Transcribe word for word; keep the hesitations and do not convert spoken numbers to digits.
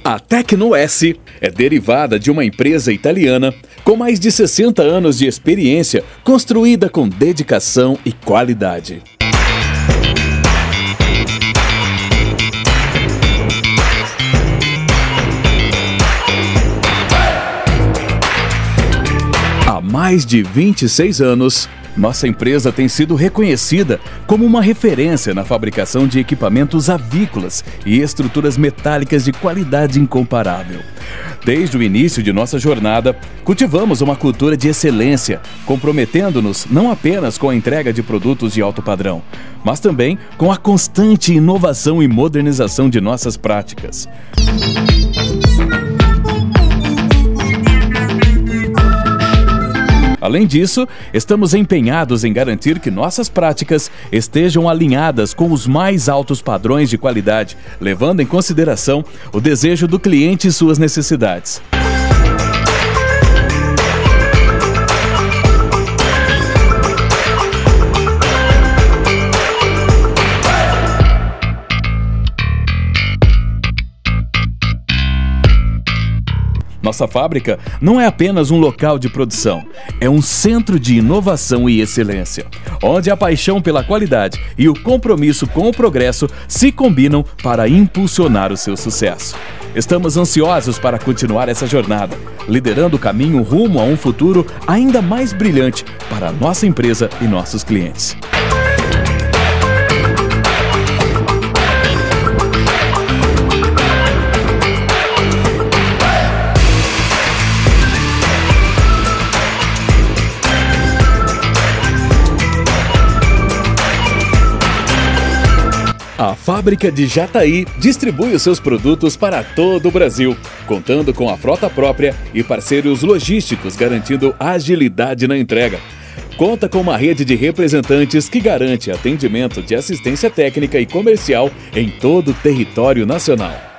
A Tecno-S é derivada de uma empresa italiana com mais de sessenta anos de experiência, construída com dedicação e qualidade. Há mais de vinte e seis anos, nossa empresa tem sido reconhecida como uma referência na fabricação de equipamentos avícolas e estruturas metálicas de qualidade incomparável. Desde o início de nossa jornada, cultivamos uma cultura de excelência, comprometendo-nos não apenas com a entrega de produtos de alto padrão, mas também com a constante inovação e modernização de nossas práticas. Além disso, estamos empenhados em garantir que nossas práticas estejam alinhadas com os mais altos padrões de qualidade, levando em consideração o desejo do cliente e suas necessidades. Nossa fábrica não é apenas um local de produção, é um centro de inovação e excelência, onde a paixão pela qualidade e o compromisso com o progresso se combinam para impulsionar o seu sucesso. Estamos ansiosos para continuar essa jornada, liderando o caminho rumo a um futuro ainda mais brilhante para a nossa empresa e nossos clientes. A fábrica de Jataí distribui os seus produtos para todo o Brasil, contando com a frota própria e parceiros logísticos, garantindo agilidade na entrega. Conta com uma rede de representantes que garante atendimento de assistência técnica e comercial em todo o território nacional.